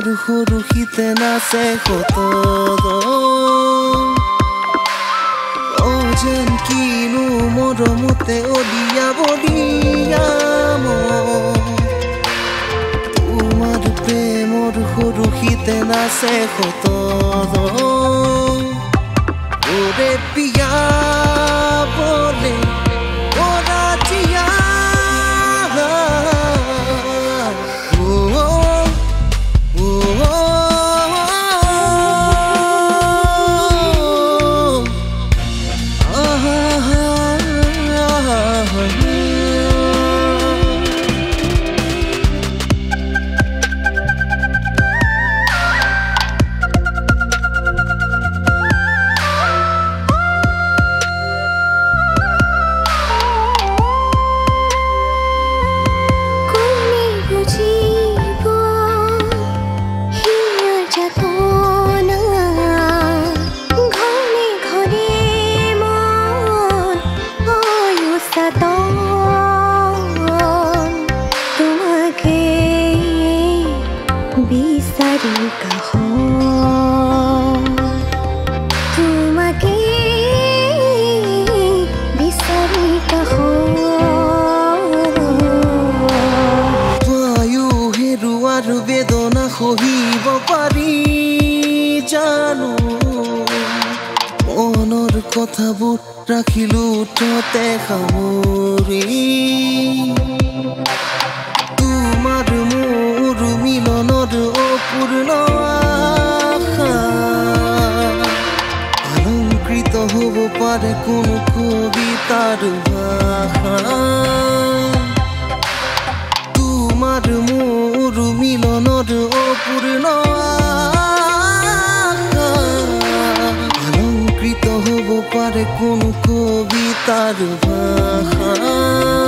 প্ৰেমৰ সুৰুহিতে নাচে কত যেন কিনো মৰমতে অলিয়া বলিয়া তোমাৰ প্ৰেমৰ সুৰুহিতে নাচে কত ওরে পিয়া বলে ওরা জিয়া কহিব পাৰি জানো মনৰ কথাবোৰ ৰাখিলো ততে সামৰি তোমাৰ মোৰ মিলনৰ অপূৰ্ণ আশা অলংকৃত হ'ব পাৰে কোনো কবিতাৰ ভাষা তোমাৰ মোৰ মিলনৰ অপূৰ্ণ আশা অলংকৃত হ'ব পাৰে কোনো কবিতাৰ ভাষা